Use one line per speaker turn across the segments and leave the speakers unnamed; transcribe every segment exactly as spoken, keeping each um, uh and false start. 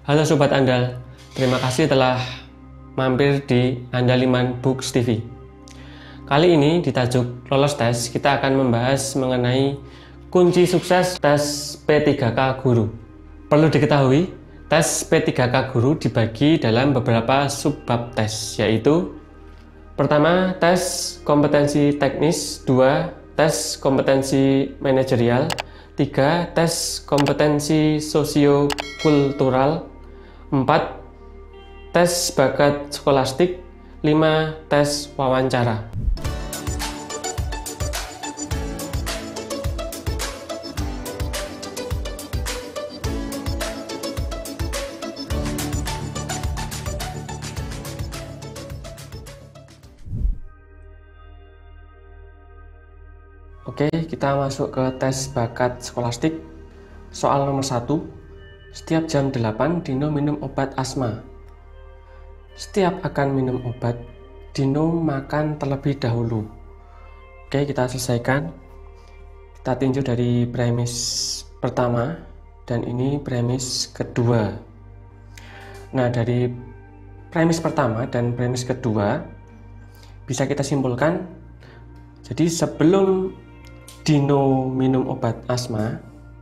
Halo Sobat Andal, terima kasih telah mampir di Andaliman Books T V. Kali ini di tajuk Lolos Tes, kita akan membahas mengenai kunci sukses tes P tiga K Guru. Perlu diketahui, tes P tiga K Guru dibagi dalam beberapa subbab tes, yaitu pertama, tes kompetensi teknis, dua, tes kompetensi manajerial, tiga, tes kompetensi sosiokultural, empat, tes bakat skolastik, lima, tes wawancara. Oke, kita masuk ke tes bakat skolastik. Soal nomor satu. Setiap jam delapan, Dino minum obat asma. Setiap akan minum obat, Dino makan terlebih dahulu. Oke, kita selesaikan. Kita tinjau dari premis pertama, dan ini premis kedua. Nah, dari premis pertama dan premis kedua, bisa kita simpulkan, jadi sebelum Dino minum obat asma,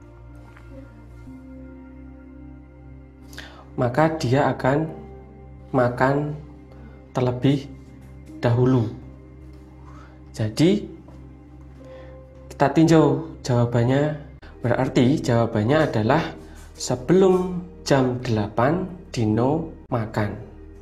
maka dia akan makan terlebih dahulu. Jadi kita tinjau jawabannya, berarti jawabannya adalah sebelum jam delapan Dino makan.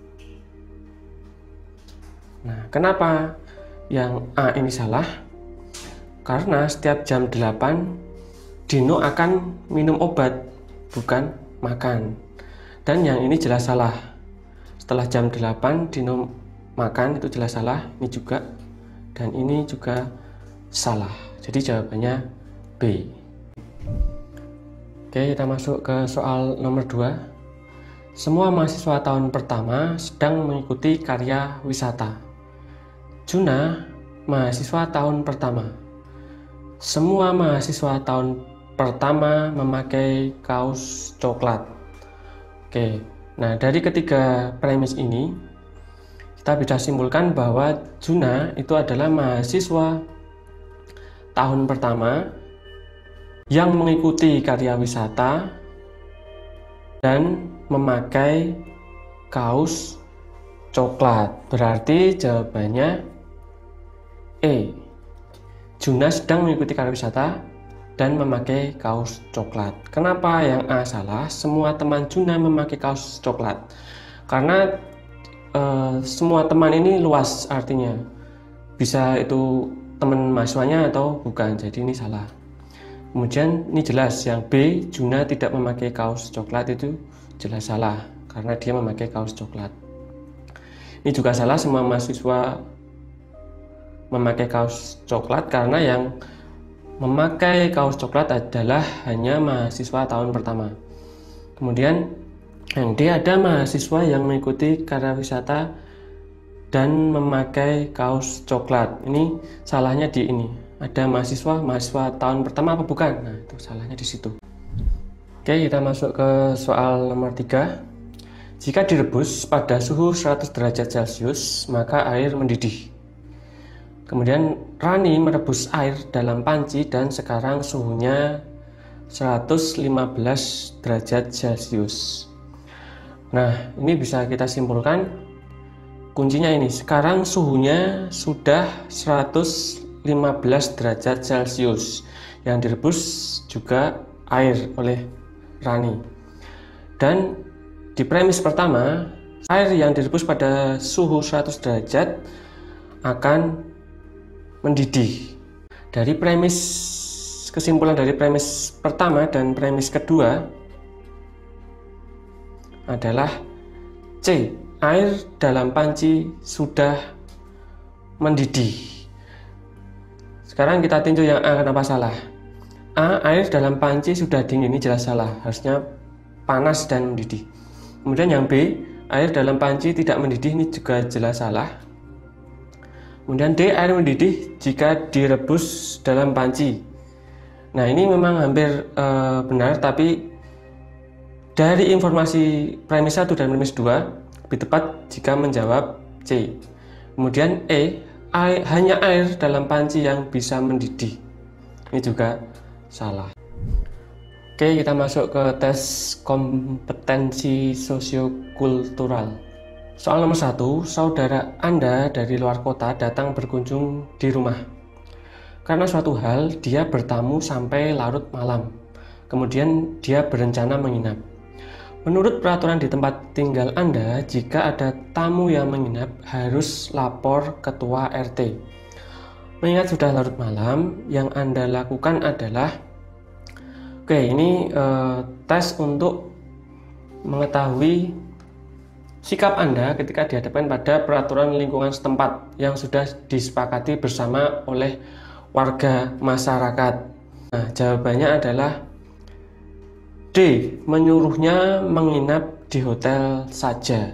Nah, kenapa yang A ini salah? Karena setiap jam delapan Dino akan minum obat, bukan makan. Dan yang ini jelas salah. Setelah jam delapan Dino makan, itu jelas salah. Ini juga, dan ini juga salah. Jadi jawabannya B. Oke, kita masuk ke soal nomor dua. Semua mahasiswa tahun pertama sedang mengikuti karya wisata. Juna, mahasiswa tahun pertama. Semua mahasiswa tahun pertama memakai kaos coklat. Oke, nah dari ketiga premis ini kita bisa simpulkan bahwa Juna itu adalah mahasiswa tahun pertama yang mengikuti karya wisata dan memakai kaos coklat. Berarti jawabannya E. Juna sedang mengikuti karya wisata dan memakai kaos coklat. Kenapa yang A salah? Semua teman Juna memakai kaos coklat. Karena e, semua teman ini luas artinya. Bisa itu teman mahasiswanya atau bukan. Jadi ini salah. Kemudian ini jelas yang B, Juna tidak memakai kaos coklat, itu jelas salah karena dia memakai kaos coklat. Ini juga salah, semua mahasiswa memakai kaos coklat karena yang memakai kaos coklat adalah hanya mahasiswa tahun pertama. Kemudian yang D, ada mahasiswa yang mengikuti karya wisata dan memakai kaos coklat. Ini salahnya di ini. Ada mahasiswa, mahasiswa tahun pertama apa bukan? Nah, itu salahnya di situ. Oke, kita masuk ke soal nomor tiga. Jika direbus pada suhu seratus derajat Celcius, maka air mendidih. Kemudian Rani merebus air dalam panci dan sekarang suhunya seratus lima belas derajat Celcius. Nah, ini bisa kita simpulkan kuncinya ini. Sekarang suhunya sudah seratus lima belas derajat Celcius. Yang direbus juga air oleh Rani. Dan di premis pertama, air yang direbus pada suhu seratus derajat akan mendidih. Dari premis, kesimpulan dari premis pertama dan premis kedua adalah C, air dalam panci sudah mendidih. Sekarang kita tinjau yang A, kenapa salah? A, air dalam panci sudah dingin, ini jelas salah, harusnya panas dan mendidih. Kemudian yang B, air dalam panci tidak mendidih, ini juga jelas salah. Kemudian D, air mendidih jika direbus dalam panci. Nah, ini memang hampir e, benar, tapi Dari informasi premis satu dan premis dua, lebih tepat jika menjawab C. Kemudian E, air, hanya air dalam panci yang bisa mendidih. Ini juga salah. Oke, kita masuk ke tes kompetensi sosiokultural. Soal nomor satu, saudara Anda dari luar kota datang berkunjung di rumah. Karena suatu hal, dia bertamu sampai larut malam. Kemudian dia berencana menginap. Menurut peraturan di tempat tinggal Anda, jika ada tamu yang menginap, harus lapor ketua R T. Mengingat sudah larut malam, yang Anda lakukan adalah Oke, ini eh, tes untuk mengetahui sikap Anda ketika dihadapkan pada peraturan lingkungan setempat yang sudah disepakati bersama oleh warga masyarakat. Nah, jawabannya adalah D, menyuruhnya menginap di hotel saja.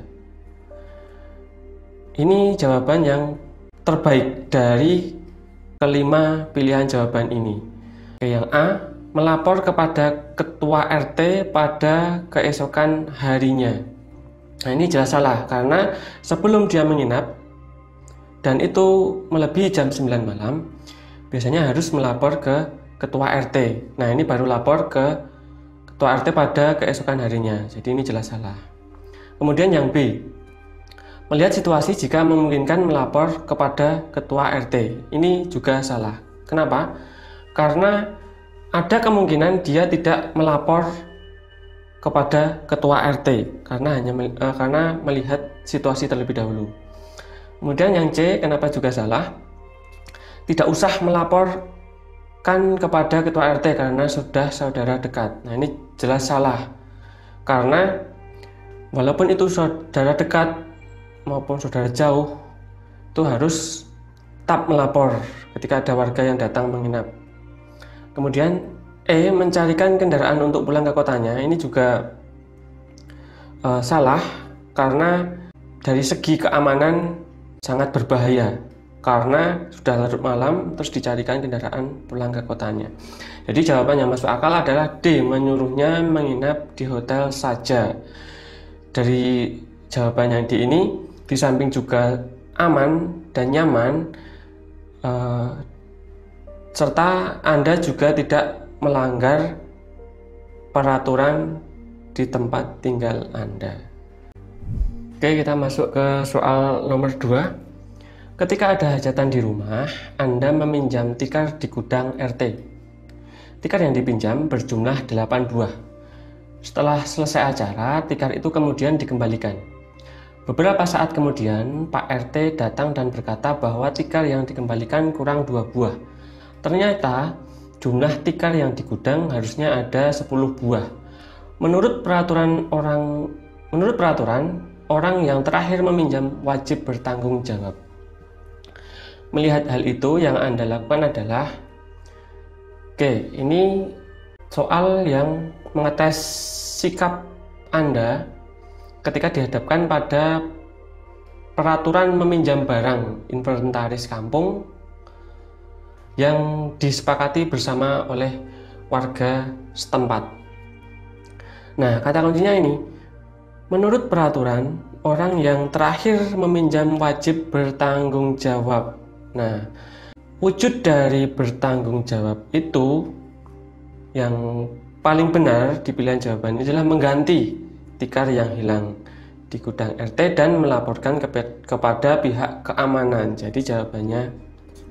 Ini jawaban yang terbaik dari kelima pilihan jawaban ini. Oke, yang A, melapor kepada ketua R T pada keesokan harinya. Nah, ini jelas salah karena sebelum dia menginap dan itu melebihi jam sembilan malam, biasanya harus melapor ke ketua R T. Nah, ini baru lapor ke ketua R T pada keesokan harinya. Jadi ini jelas salah. Kemudian yang B, melihat situasi jika memungkinkan melapor kepada ketua R T. Ini juga salah. Kenapa? Karena ada kemungkinan dia tidak melapor kepada ketua R T karena hanya uh, karena melihat situasi terlebih dahulu. Kemudian yang C, kenapa juga salah? Tidak usah melaporkan kepada ketua R T karena sudah saudara dekat. Nah, ini jelas salah. Karena walaupun itu saudara dekat maupun saudara jauh, itu harus tetap melapor ketika ada warga yang datang menginap. Kemudian E, mencarikan kendaraan untuk pulang ke kotanya. Ini juga uh, salah karena dari segi keamanan sangat berbahaya karena sudah larut malam terus dicarikan kendaraan pulang ke kotanya. Jadi jawaban yang masuk akal adalah D, menyuruhnya menginap di hotel saja. Dari jawaban yang D ini, di samping juga aman dan nyaman, uh, serta Anda juga tidak melanggar peraturan di tempat tinggal Anda. Oke, kita masuk ke soal nomor dua. Ketika ada hajatan di rumah, Anda meminjam tikar di gudang R T. Tikar yang dipinjam berjumlah delapan buah. Setelah selesai acara, tikar itu kemudian dikembalikan. Beberapa saat kemudian, Pak R T datang dan berkata bahwa tikar yang dikembalikan kurang dua buah. Ternyata jumlah tikar yang di gudang harusnya ada sepuluh buah. Menurut peraturan orang menurut peraturan, orang yang terakhir meminjam wajib bertanggung jawab. Melihat hal itu, yang Anda lakukan adalah Oke, ini soal yang mengetes sikap Anda ketika dihadapkan pada peraturan meminjam barang inventaris kampung yang disepakati bersama oleh warga setempat. Nah, kata kuncinya ini, menurut peraturan, orang yang terakhir meminjam wajib bertanggung jawab. Nah, wujud dari bertanggung jawab itu yang paling benar di pilihan jawaban ini adalah mengganti tikar yang hilang di gudang R T dan melaporkan ke kepada pihak keamanan. Jadi jawabannya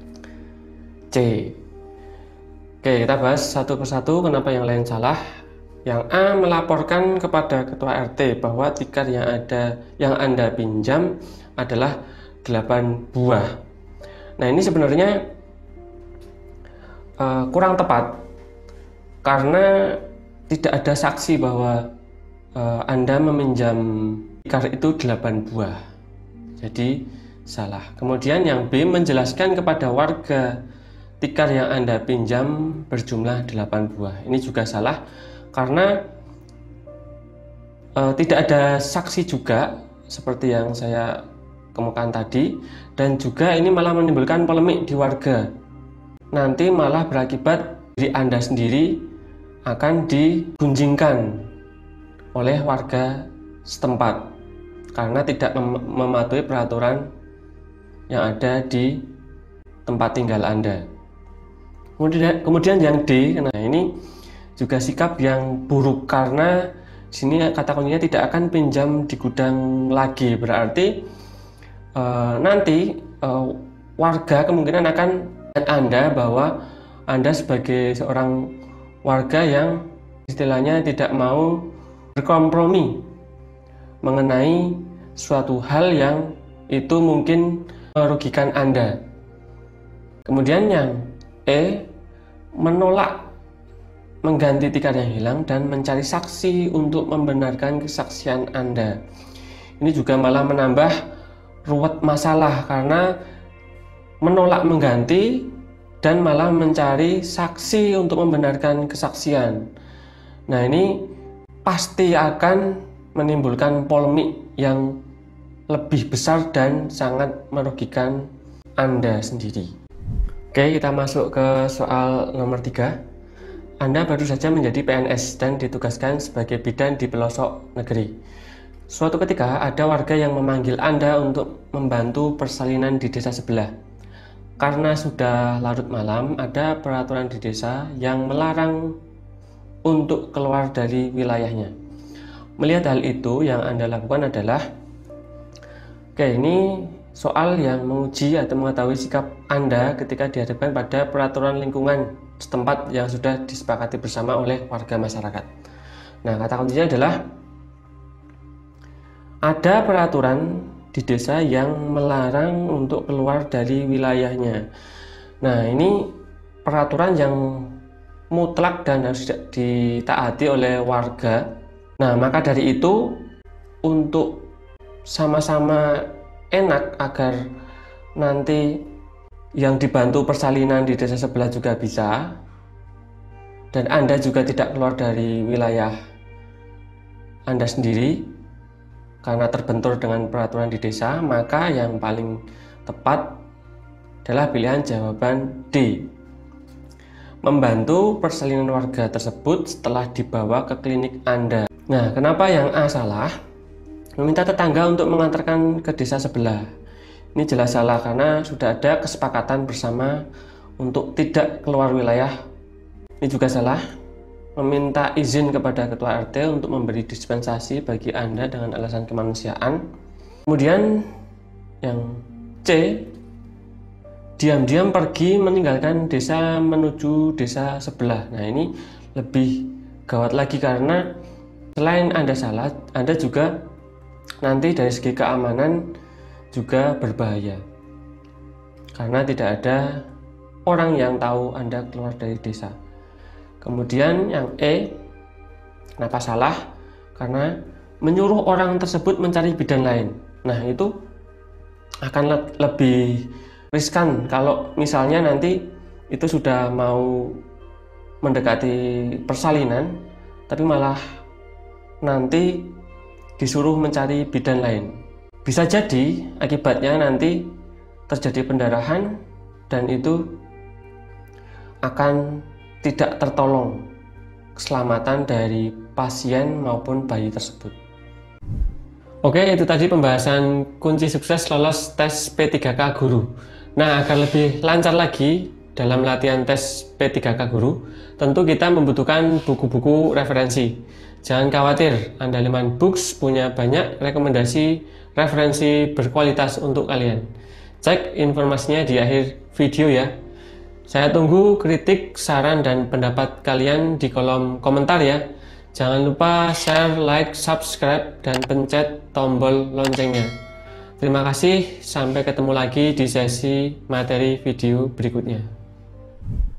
C. Oke, kita bahas satu persatu kenapa yang lain salah. Yang A, melaporkan kepada ketua R T bahwa tikar yang ada yang Anda pinjam adalah delapan buah. Nah, ini sebenarnya uh, kurang tepat karena tidak ada saksi bahwa uh, Anda meminjam tikar itu delapan buah. Jadi salah. Kemudian yang B, menjelaskan kepada warga tikar yang Anda pinjam berjumlah delapan buah. Ini juga salah karena uh, tidak ada saksi juga seperti yang saya kemukakan tadi, dan juga ini malah menimbulkan polemik di warga. Nanti malah berakibat diri Anda sendiri akan digunjingkan oleh warga setempat karena tidak mem mematuhi peraturan yang ada di tempat tinggal Anda. Kemudian, kemudian yang D, nah ini juga sikap yang buruk karena sini kata kuncinya tidak akan pinjam di gudang lagi, berarti uh, nanti uh, warga kemungkinan akan Anda bahwa Anda sebagai seorang warga yang istilahnya tidak mau berkompromi mengenai suatu hal yang itu mungkin merugikan Anda. Kemudian yang E, menolak mengganti tikar yang hilang dan mencari saksi untuk membenarkan kesaksian Anda. Ini juga malah menambah ruwet masalah karena menolak mengganti dan malah mencari saksi untuk membenarkan kesaksian. Nah, ini pasti akan menimbulkan polemik yang lebih besar dan sangat merugikan Anda sendiri. Oke, kita masuk ke soal nomor tiga. Anda baru saja menjadi P N S dan ditugaskan sebagai bidan di pelosok negeri. Suatu ketika ada warga yang memanggil Anda untuk membantu persalinan di desa sebelah. Karena sudah larut malam, ada peraturan di desa yang melarang untuk keluar dari wilayahnya. Melihat hal itu, yang Anda lakukan adalah, oke, ini soal yang menguji atau mengetahui sikap Anda ketika dihadapkan pada peraturan lingkungan setempat yang sudah disepakati bersama oleh warga masyarakat. Nah, kata kuncinya adalah ada peraturan di desa yang melarang untuk keluar dari wilayahnya. Nah, ini peraturan yang mutlak dan harus ditaati oleh warga. Nah, maka dari itu untuk sama-sama enak agar nanti yang dibantu persalinan di desa sebelah juga bisa dan Anda juga tidak keluar dari wilayah Anda sendiri karena terbentur dengan peraturan di desa, maka yang paling tepat adalah pilihan jawaban D, membantu persalinan warga tersebut setelah dibawa ke klinik Anda. Nah, kenapa yang A salah? Meminta tetangga untuk mengantarkan ke desa sebelah. Ini jelas salah karena sudah ada kesepakatan bersama untuk tidak keluar wilayah. Ini juga salah. Meminta izin kepada ketua R T untuk memberi dispensasi bagi Anda dengan alasan kemanusiaan. Kemudian yang C, diam-diam pergi meninggalkan desa menuju desa sebelah. Nah, ini lebih gawat lagi karena selain Anda salah, Anda juga nanti dari segi keamanan juga berbahaya karena tidak ada orang yang tahu Anda keluar dari desa. Kemudian yang E, kenapa salah? Karena menyuruh orang tersebut mencari bidan lain. Nah, itu akan le lebih riskan kalau misalnya nanti itu sudah mau mendekati persalinan tapi malah nanti disuruh mencari bidan lain. Bisa jadi akibatnya nanti terjadi pendarahan dan itu akan tidak tertolong keselamatan dari pasien maupun bayi tersebut. Oke, itu tadi pembahasan kunci sukses lolos tes P tiga K Guru. Nah, agar lebih lancar lagi dalam latihan tes P tiga K Guru, tentu kita membutuhkan buku-buku referensi. Jangan khawatir, Andaliman Books punya banyak rekomendasi referensi berkualitas untuk kalian. Cek informasinya di akhir video ya. Saya tunggu kritik, saran, dan pendapat kalian di kolom komentar ya. Jangan lupa share, like, subscribe, dan pencet tombol loncengnya. Terima kasih, sampai ketemu lagi di sesi materi video berikutnya.